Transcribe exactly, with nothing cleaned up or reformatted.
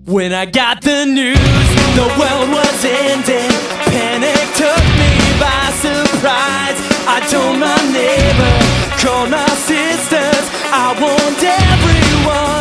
When I got the news, the world was ending. Panic took me by surprise. I told my neighbor, called my sisters, I warned everyone.